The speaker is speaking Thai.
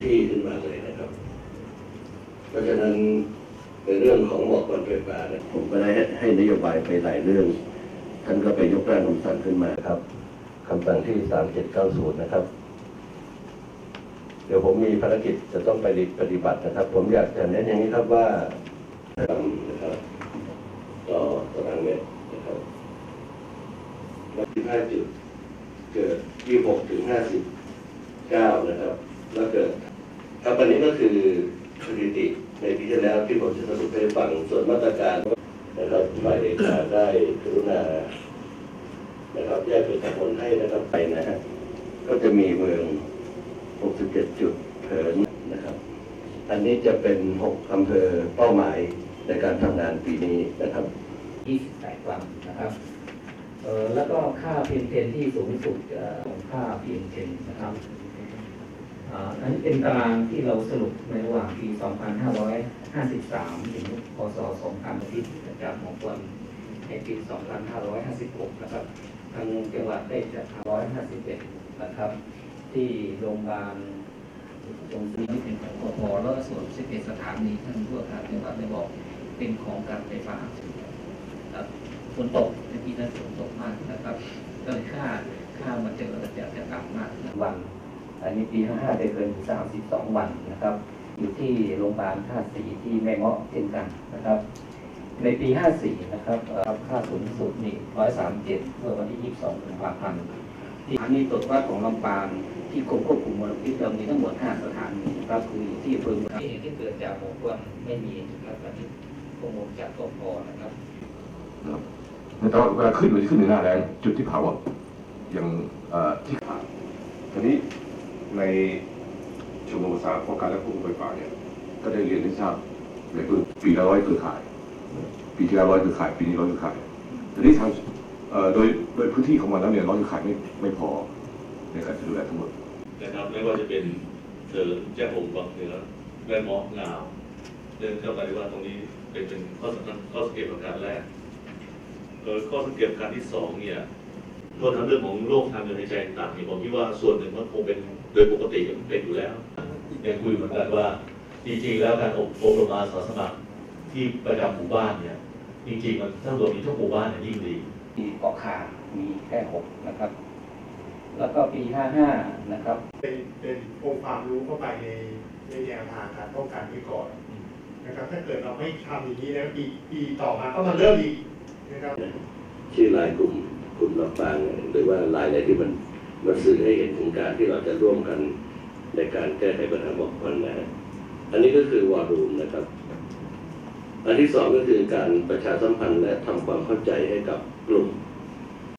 ที่ขึ้นมาเลยนะครับเพราะฉะนั้นในเรื่องของหมอกควันไฟฟ้าผมก็ได้ให้นโยบายไปหลายเรื่องท่านก็ไปยกร่างคำสั่งขึ้นมาครับคำสั่งที่3790นะครับเดี๋ยวผมมีภารกิจจะต้องไปปฏิบัตินะครับผมอยากจะเน้นอย่างนี้ครับว่านะครับต่อตารางเมตรนะครับ25 จุดเกิด26 ถึง 59นะครับแล้วเกิดครับอันนี้ก็คือสถิติในปีที่แล้วที่ผมจะสรุปให้ฟังส่วนมาตรการนะครับฝ่ายเอกการได้กรุณานะครับแยกเป็นตำบลให้นะครับไปนะฮะก็จะมีเมือง67 จุดเถินนะครับอันนี้จะเป็น6 อำเภอเป้าหมายในการทำงานปีนี้นะครับ 28 วันนะครับแล้วก็ค่า PM10 ที่สูงสุดของค่า PM10 นะครับอันนี้เป็นตารางที่เราสรุปในระหว่างปี 2553 ถึง พ.ศ. 2010จากหมอกควันในปี 2556 นะครับทางจังหวัดได้จัด151 นะครับที่โรงพยาบาลตรงนี้เป็นของกท.แล้วส่วน11 สถานีท่านผู้ว่าการจังหวัดได้บอกเป็นของการไฟฟ้าฝนตกในปีนั้นฝนตกมากนะครับก็เลยค่ามันจะต่ำมากวันอันนี้ปี 55 ได้เกิน 32 วันนะครับอยู่ที่โรงพยาบาลท่าสีที่แม่เมาะเช่นกันนะครับในปี 54 นะครับค่าสูงสุดนี่137เมื่อวันที่ 22 กุมภาพันธ์ที่อันนี้ตรวจวัดของลำปางที่กรมควบคุมมลพิษเรามีทั้งหมด 5 สถานีนะครับคืออยู่ที่อำเภอที่เกิดจากหมอกควันไม่มีนะครับอันนี้ข้อมูลจากกพ.นะครับในตอนเวลาขึ้นในหน้าแรงจุดที่เผาอย่างที่ขาดทีนี้ในชมรมอุตสาหกรรมการและควบคุมไฟฟ้าเนี่ยก็ได้เรียนให้ทราบในปีละ100 เครือข่ายปีที่แล้ว100 เครือข่ายปีนี้100 เครือข่ายทีนี้ทางโดยพื้นที่ของมันแล้วเนี่ย100 เครือข่ายไม่พอในการดูแลทั้งหมดนะครับไม่ว่าจะเป็นเถินแจ้งหงส์วังเหนือแม่เมาะงาวเดินเข้าไปว่าตรงนี้เป็นข้อสังเกตประการแรกข้อสังเกตประการที่2เนี่ยตัวทางเรื่องของโรคทางเดินหายใจต่างๆผมคิดว่าส่วนหนึ่งมันคงเป็นโดยปกติเป็นอยู่แล้วยังคุยเหมือนกันว่าจริงๆแล้วการอบรมอาสาสมัครที่ประจำหมู่บ้านเนี่ยจริงๆมันถ้าเรามีทุกหมู่บ้านเนี่ยยิ่งดีปีเกาะขามีแค่6นะครับแล้วก็ปี 55 นะครับเป็นองค์ความรู้เข้าไปในแนวทางการป้องกันไว้ก่อนนะครับถ้าเกิดเราไม่ทำอย่างนี้แล้วปีต่อมาก็มาเริ่มอีกนะครับชื่อลายกลุ่มลำปางหรือว่าลายอะไรที่มันสื่อให้เห็นถึงการที่เราจะร่วมกันในการแก้ไขปัญหาหมอกควันนะอันนี้ก็คือวอลลุ่มนะครับอันที่2ก็คือการประชาสัมพันธ์และทำความเข้าใจให้กับกลุ่ม